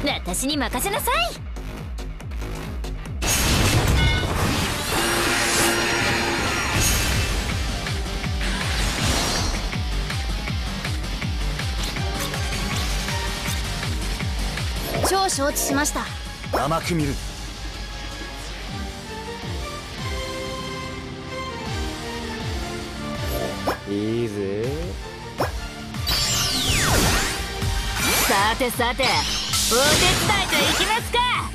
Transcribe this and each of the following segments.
私に任せなさい。超承知しました。 甘く見る。 いいぜ。 さてさて、お手伝いといきますか。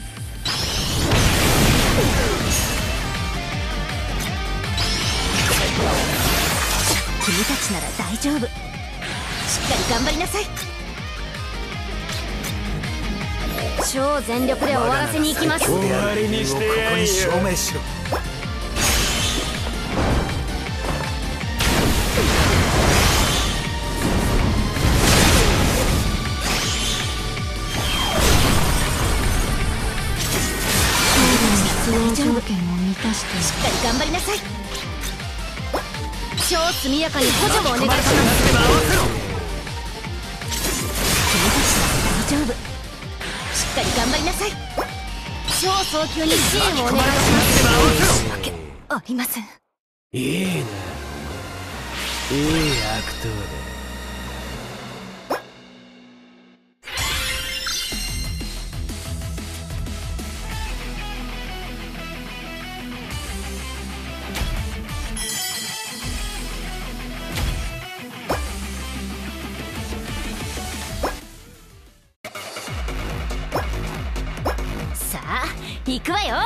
君たちなら大丈夫。しっかり頑張りなさい。超全力で終わらせに行きます。 終わりにしてやるよ。 ここに証明しろ。 必要条件を満たしてしっかり頑張りなさい。超速やかに補助をお願いします。君たちなら大丈夫。しっかり頑張りなさい。超早急に支援をお願いします。わけありません。 いいな、いい悪党だ。 さあ行くわよ。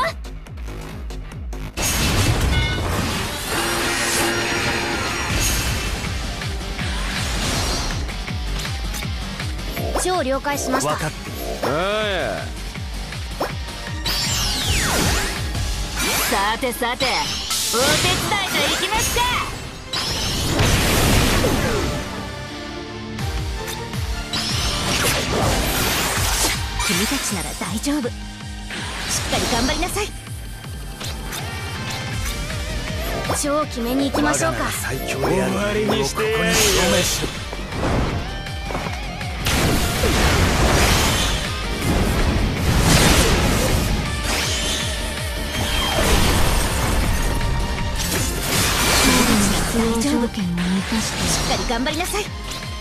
超了解しました。 分かってる。 あさてさて、お手伝いといきますか。君たちなら大丈夫。しっかり頑張りなさい。超決めに行きましょうか。 最強である。 終わりにしてやるよ。 ここに証明しろ。 大丈夫。しっかり頑張りなさい。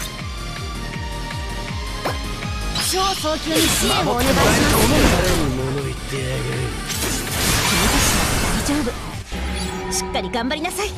超早急に支援をお願いします。 誰に物言ってやがる。 君たちなら大丈夫。しっかり頑張りなさい。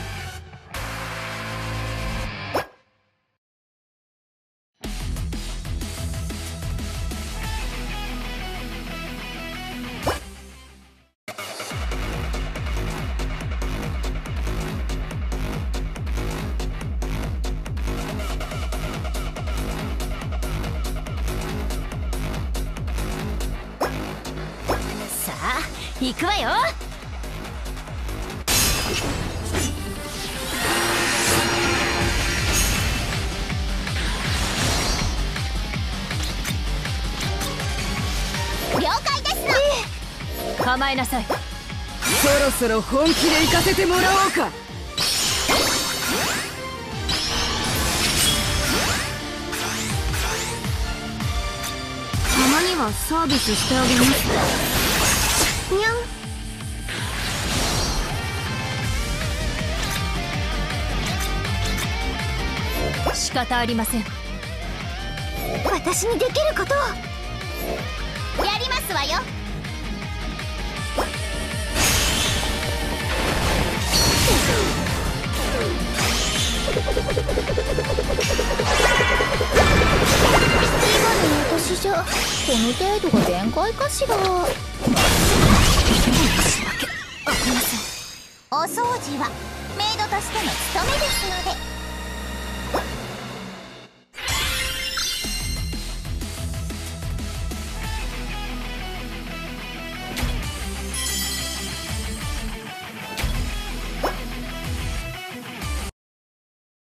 さあ行くわよ。了解ですの。構えなさい。 そろそろ本気で行かせてもらおうか。たまにはサービスしてあげます。 にゃん。仕方ありません。私にできることをやりますわよ。今の私じゃこの程度が限界かしら。お掃除はメイドとしての務めですので。